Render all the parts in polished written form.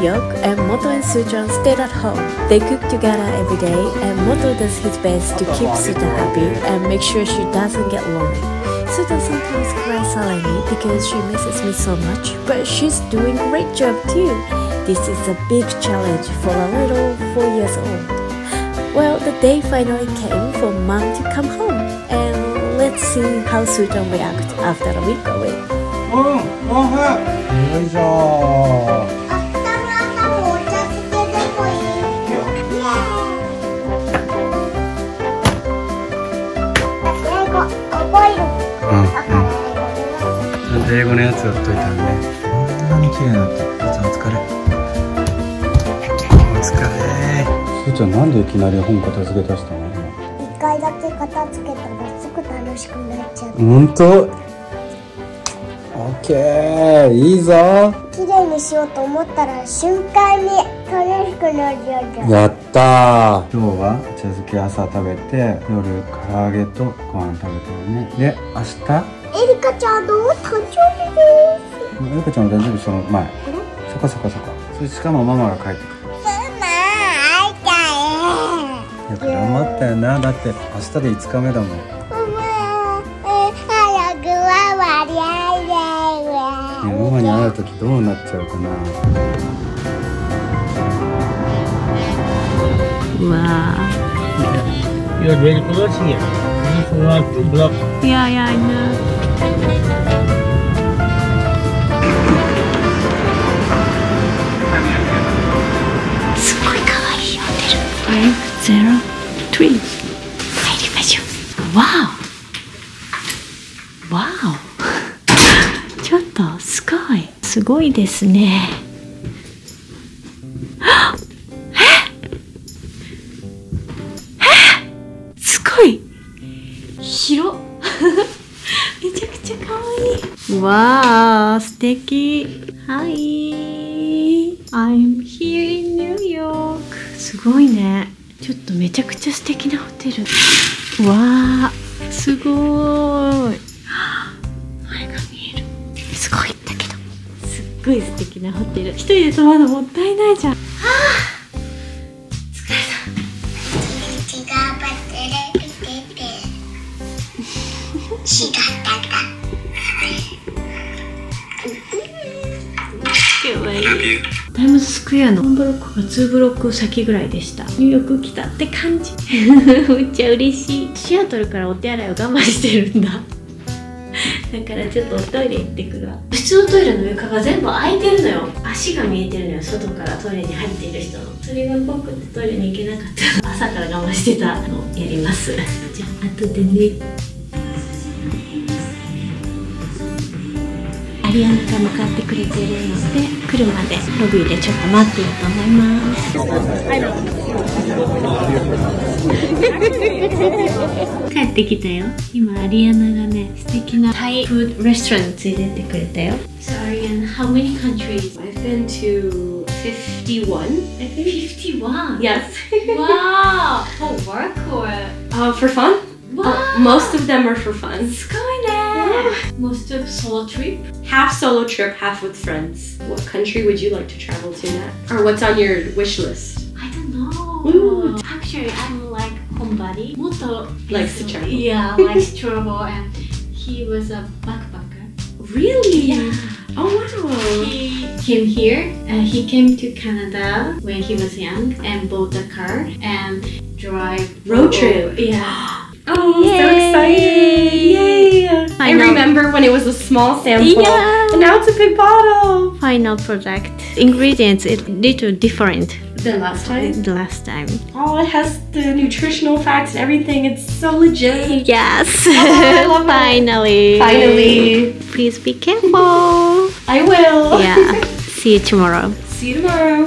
York, and Moto and Suchan stayed at home. They cook together every day, and Moto does his best to keep Suchan happy and make sure she doesn't get lonely. Suchan sometimes cries silently because she misses me so much, but she's doing a great job too. This is a big challenge for a little 4 years old. Well, the day finally came for Mom to come home, and let's see how Suchan reacts after a week away. よいしょ。英語のやつやっといたんで、こんなに綺麗になって。お疲れ。お疲れ。すーちゃんなんでいきなり本片付け出したの？ 一回だけ片付けたらすぐ楽しくなっちゃう。 本当？オッケー、いいぞ。 綺麗にしようと思ったら瞬間に楽しくなっちゃう。 やったー。今日はお茶漬け朝食べて、夜唐揚げとご飯食べたよね。で、明日エリカちゃんの誕生日です。 エリカちゃんの誕生日その前。そこそこそこ。そしかもママが帰ってくる。 ママ会いたい。 よく頑張ったよな。だって明日で5日目だもん。 早くママに会いたいわ。 ママに会う時どうなっちゃうかな。 Wow. You're very close here. This was to block. Yeah, I know. すごい可愛いホテル。503。入りましょう。わお。わお。ちょっとすごい。すごいですね。すごい。広。めちゃくちゃ可愛い。わあ、素敵。はい。I'm here in New York。すごいね。ちょっとめちゃくちゃ素敵なホテル。わあ、すごい。前が見える。すごいんだけど。すっごい素敵なホテル。一人で泊まるのもったいないじゃん。はあ。疲れた。 頑張ってるってて。違ったか。 かわいい。タイムズスクエアの1ブロックが2ブロック先ぐらいでした。ニューヨーク来たって感じ。めっちゃ嬉しい。シアトルからお手洗いを我慢してるんだ。だからちょっとおトイレ行ってくるわ。普通のトイレの床が全部開いてるのよ。足が見えてるのよ、外からトイレに入っている人の。それが怖くてトイレに行けなかった。朝から我慢してたのをやります。じゃあ後でね。アリアナが向かってくれているので、来るまでロビーでちょっと待っていようと思います。帰ってきたよ。今アリアナがね、素敵なタイフードレストランに連れてってくれたよ。So Ariana, how many countries? I've been to 51. I think 51. Yes. Wow. For work or? For fun. Wow. Most of them are for fun. すごいね。Most of solo trip. Half solo trip, half with friends. What country would you like to travel to next? Or what's on your wish list? I don't know. Ooh. Actually, I'm like homebody. Moto Likes to travel. Yeah, likes to travel, and he was a backpacker. Really? Yeah. Oh wow. He came here. He came to Canada when he was young and bought a car and drive Road trip. Yeah. Oh, Yay. so excited! Yay! I remember when it was a small sample, Yeah. and now it's a big bottle. Final product. Ingredients is little different Than last time. the last time. Oh, it has the nutritional facts and everything. It's so legit. Yes. I love it. Finally. Finally. Please be careful. I will. Yeah. See you tomorrow. See you tomorrow.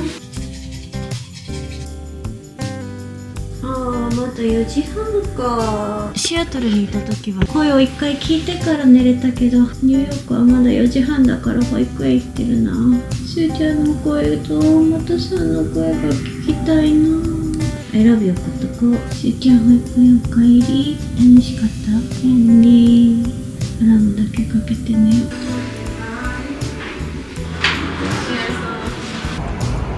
まだ4時半か。シアトルにいた時は声を1回聞いてから寝れたけど、ニューヨークはまだ4時半だから保育園行ってるな。すーちゃんの声とまたさんの声が聞きたいな。選ぶよことこ。すーちゃん保育園おかえり。楽しかった？アラームだけかけてね。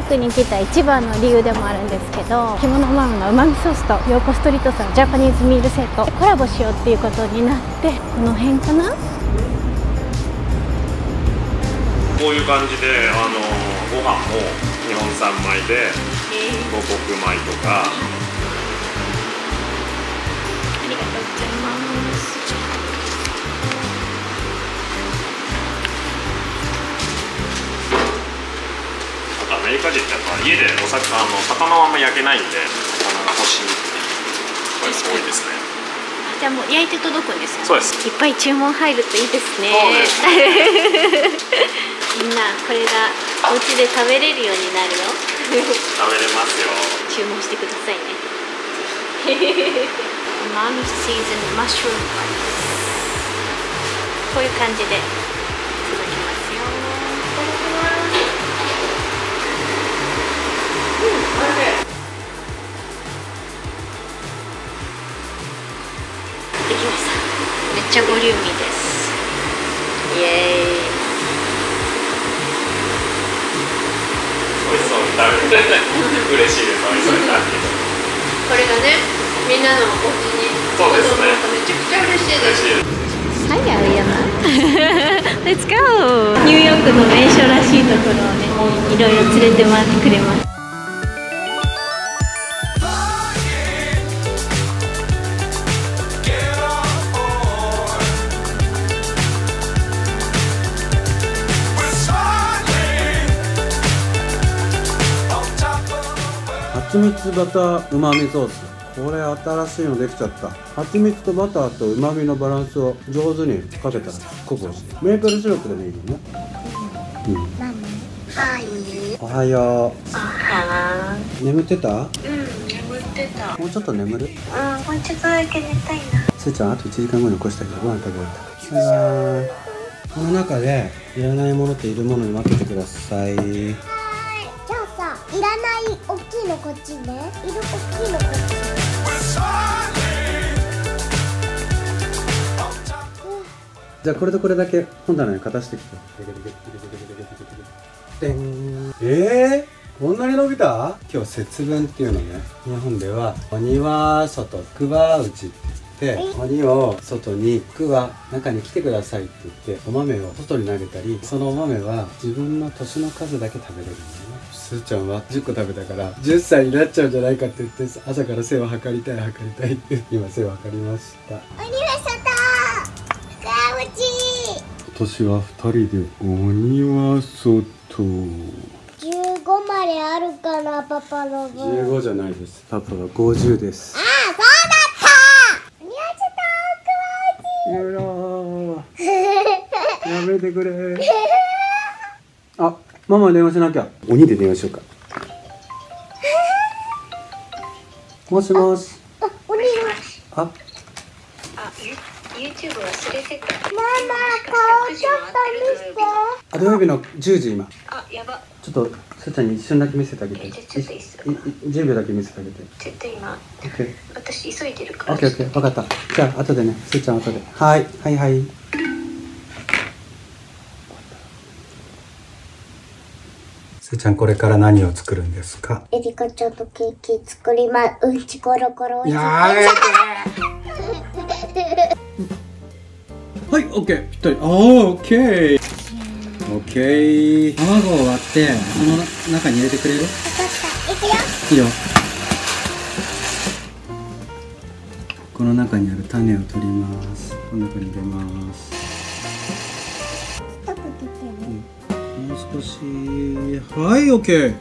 クに来た一番の理由でもあるんですけど、着物ママのうまみソースとヨーコストリートさんジャパニーズミールセットコラボしようっていうことになって、この辺かな。 こういう感じでご飯も日本産米で五穀米とか。 ありがとうございます。 アメリカ人ってやっぱ家で魚はあんま焼けないんで、魚が欲しいっていう人が多いですね。 じゃあもう焼いて届くんですよ。 そうです。 いっぱい注文入るといいですね。 そうです。 みんなこれがお家で食べれるようになるよ。 食べれますよ。 注文してくださいね。マミシーズンマッシュルームパイ。こういう感じでいただきますよ。できました。めっちゃボリューミーです。イエーイ。 美味しそうに食べて嬉しいです。美味しそうに食べて。 これがね、みんなのお家にそうですね。 めちゃくちゃ嬉しいです。 はい、青山。Let's go! ニューヨークの名所らしいところをね、いろいろ連れて回ってくれます。 蜂蜜バターうまみソース、これ新しいのできちゃった。蜂蜜とバターとうまみのバランスを上手にかけたらすっごく美味しい。メープルシロップでもいいのね。おはよう。眠ってた？ 眠ってた。 もうちょっと眠る？ もうちょっとだけ寝たいな。 すーちゃんあと1時間後に起こしたけどご飯食べ終わった。バイバイ。この中でいらないものといるものに分けてください。 じゃあさ、いらない大きいのこっちね。いる大きいのこっち。 じゃあこれとこれだけ本棚に片してきて。でん。こんなに伸びた？今日節分っていうのね。日本では鬼は外、福は内って言って、鬼を外に、福は中に来てくださいって言ってお豆を外に投げたり、そのお豆は自分の年の数だけ食べれるんだよね。すーちゃんは10個食べたから10歳になっちゃうんじゃないかって言って、朝から背を測りたいって今背を測りました。 鬼は外、福は内。 今年は2人で鬼は外。 15まであるかな、パパの分。 15じゃないです。パパは50です。 ああ、そうだった。鬼は外、 やめてくれ。あ、ママ電話しなきゃ。鬼で電話しようか。もしもし。 鬼が。 あ、 YouTube 忘れてた。 ママ、顔ちょっと見せて。 土曜日の10時今。 あ、やば。 ちょっとすーちゃんに一瞬だけ見せてあげて。 ちょっといいっすか 10秒だけ見せてあげて。 ちょっと今、 オッケー。 私急いでるから。 オッケーオッケー、分かった。じゃあ後でね、すーちゃん後で。はいはいはい。すーちゃんこれから何を作るんですか？ エリカちゃんとケーキ作ります。うんちコロコロ。 やめて。はい、オッケー、ぴったり。オッケー。オッケー。卵を割って、その中に入れてくれる？ わかった。いくよ。 いいよ。この中にある種を取ります。この中に入れます。もう少し。はい、オッケー。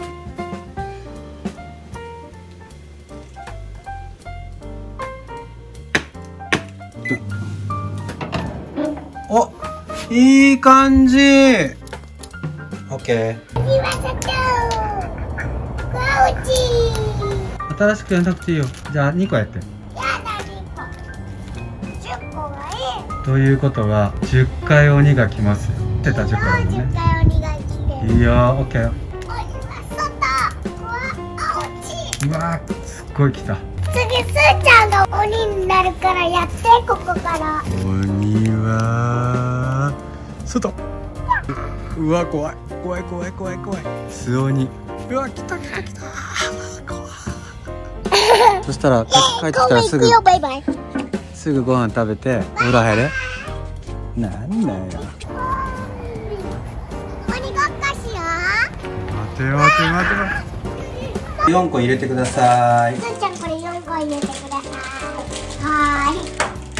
お、いい感じ。オッケー。新しくやんなくていいよ。じゃあ2個やって。 やだ、2個。10個がいい。 ということは10回鬼が来ますよ。出た10回も 10 ね。 回鬼が来てる。 いいよ、オッケー。 鬼は外。うわ、あ、落ち。 うわー、すっごい来た。 次、すーちゃんが鬼になるからやって、ここから。 鬼は外。うわ、怖い。素鬼。 うわ、来た来た来た。そしたら帰ってきたらすぐバイバイ。 すぐご飯食べてお風呂入れ。なんだよ。 鬼ごっこしよ待て待て待て待て。4個入れてください。 う。すーちゃんこれ4個入れてください。はーい。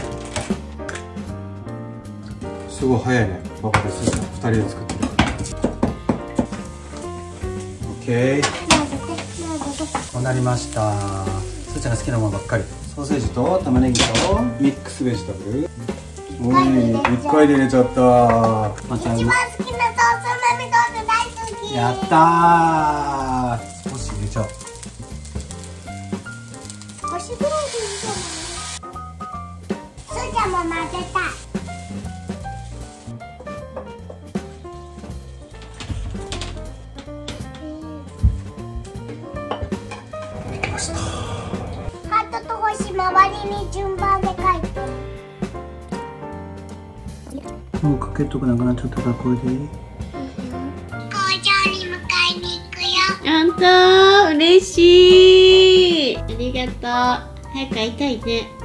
すごい早いね。パパとスーちゃん2人で作ってる。オッケー。こうなりました。スーちゃんが好きなものばっかり。ソーセージと玉ねぎとミックスベジタブル。おい、1回で入れちゃった。まちゃん。 一番好きなソース、豆ソース大好き。 やったー。少し入れちゃおう。 少しぐらいでいいじゃない。すーちゃんも混ぜたい。ハートと星周りに順番で書いて。 もうかけとくなくなっちゃったからこれでいい。 工場に迎えに行くよ。 あんた嬉しい。ありがとう。早く会いたいね。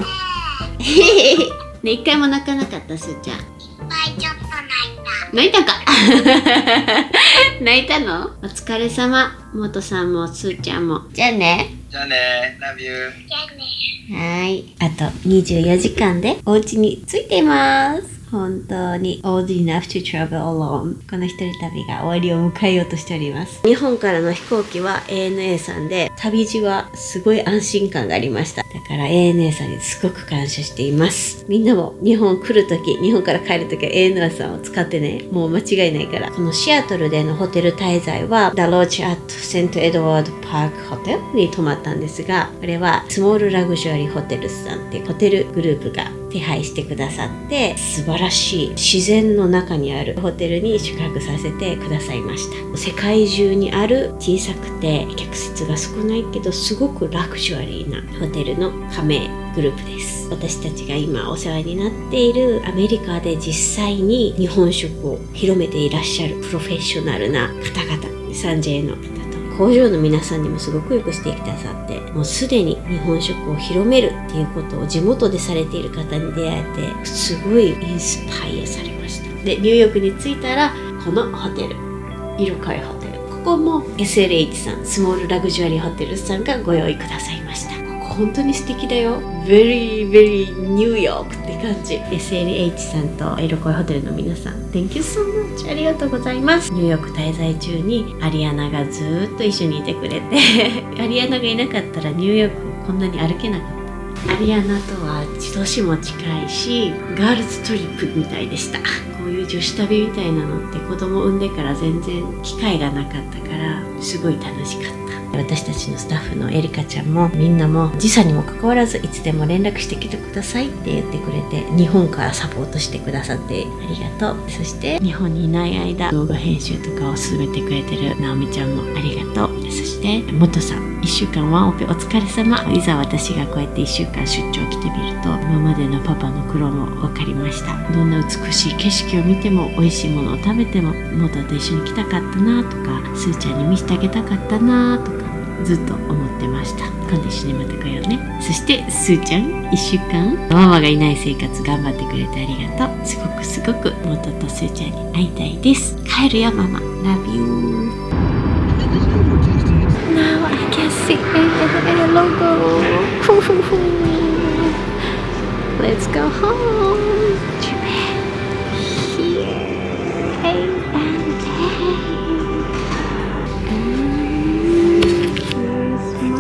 ね、一回も泣かなかったすーちゃん。 いっぱいちょっと泣いたか泣いたの？お疲れ様。もとさんもすーちゃんも。じゃあね。 じゃあね、ラビュー。 じゃあね。 はい。あと24時間でお家に着いています。本当に old enough to travel alone。この一人旅が終わりを迎えようとしております。日本からの飛行機は ANA さんで、旅路はすごい安心感がありました。だから ANA さんにすごく感謝しています。みんなも日本来るとき、日本から帰るときは ANA さんを使ってね。もう間違いないから。このシアトルでのホテル滞在は The Lodge at St. Edward Park Hotel に泊まったんですが、これはスモールラグジュアリーホテルズさんっていうホテルグループが手配してくださって素晴らしい自然の中にあるホテルに宿泊させてくださいました。世界中にある小さくて客室が少ないけどすごくラグジュアリーなホテルの加盟グループです。私たちが今お世話になっているアメリカで実際に日本食を広めていらっしゃるプロフェッショナルな方々、3J の方と工場の皆さんにもすごくよくしてくださって、もうすでに日本食を広めるっていうことを地元でされている方に出会えて、すごいインスパイアされました。で、ニューヨークに着いたら、このホテル、イルカイホテル。ここも SLH さん、スモールラグジュアリーホテルさんがご用意くださいました。ここ本当に素敵だよ。very very ニューヨークって感じ。SLH さんとイルカイホテルの皆さん、Thank you so much。ありがとうございます。ニューヨーク滞在中にアリアナがずーっと一緒にいてくれて、アリアナがいなかったらニューヨークをこんなに歩けなかった。アリアナとは年も近いし、ガールズトリップみたいでした。こういう女子旅みたいなのって子供産んでから全然機会がなかったから、すごい楽しかった。私たちのスタッフのエリカちゃんもみんなも時差にもかかわらずいつでも連絡してきてくださいって言ってくれて、日本からサポートしてくださってありがとう。そして日本にいない間動画編集とかを進めてくれてるナオミちゃんもありがとう。そして元さん、1週間ワンオペお疲れ様。いざ私がこうやって1週間出張来てみると、今までのパパの苦労も分かりました。どんな美しい景色を見ても美味しいものを食べても元と一緒に来たかったなとか、スーちゃんに見せてあげたかったなとかずっと思ってました。今度一緒にまた来ようね。そしてスーちゃん、1週間ママがいない生活頑張ってくれてありがとう。すごくすごく元とスーちゃんに会いたいです。帰るよママ。Love you。Now I can see the logo. Let's go home. Japan. Here. Hey and hey. Here's my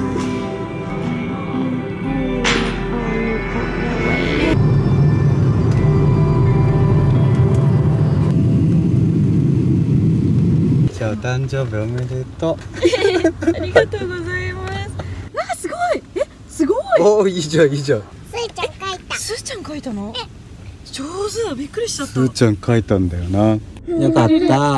way. じゃあお誕生日おめでとう。 ありがとうございます。わあすごい。すごい。 おお、いいじゃんいいじゃん。 すーちゃん書いた。 すーちゃん書いたの？上手だ。びっくりしちゃった。 すーちゃん書いたんだよな。よかった。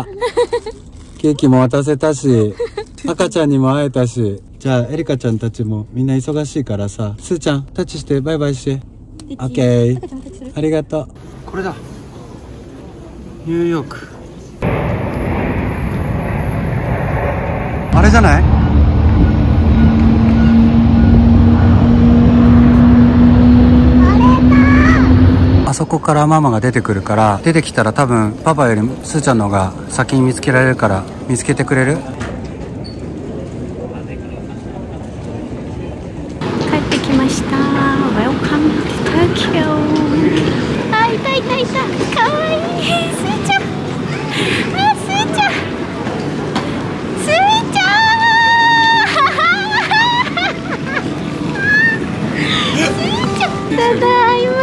ケーキも渡せたし、赤ちゃんにも会えたし。じゃあエリカちゃんたちもみんな忙しいからさ、すーちゃんタッチしてバイバイして。オッケー。ありがとう。これだ。ニューヨーク。 あれじゃない？あそこからママが出てくるから、出てきたら多分パパよりスーちゃんの方が先に見つけられるから、見つけてくれる？ 帰ってきました。 Welcome to Tokyo。 あ、いたいたいた、かわいいスーちゃん。あ、スーちゃん、スーちゃんただいま。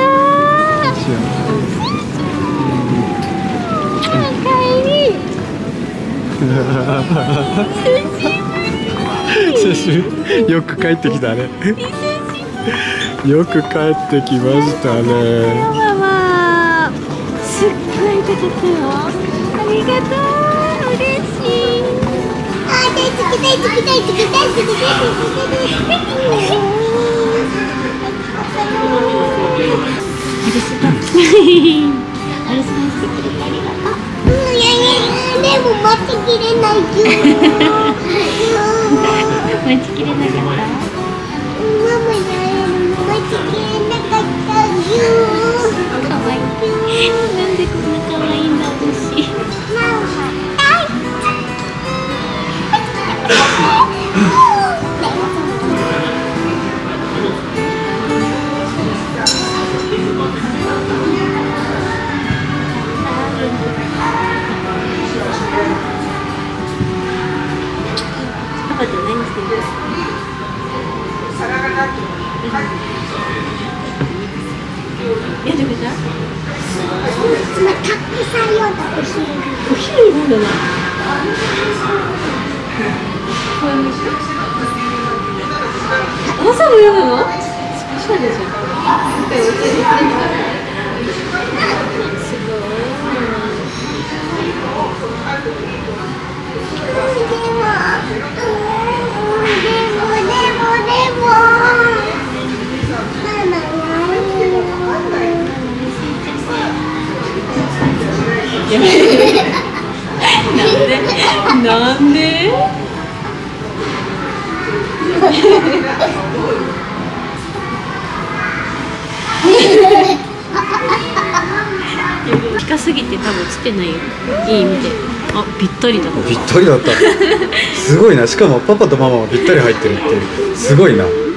よく帰ってきたね。よく帰ってきましたね。 ママ、すっごい痛かったよ。ありがとう、嬉しい。 あ、大好き大好き大好き大好き大好き。 あれすごい。あれすごいしてくれてありがとう。 でも待ちきれないよ。 待ちきれなかった。 ママ待ちきれなかったよ。 かわいい。なんでこんなかわいいんだ、私。 ママパパと何してる？え、どこだ？ 今たくさん読んだお昼。 お昼飲んだな。朝も読むの？スペシャルじゃん。すごい。なんで？近すぎて多分映ってないよ。いい意味で。あ、ぴったりだ。 ぴったりだった。すごいな。しかもパパとママもぴったり入ってるっていう。すごいな。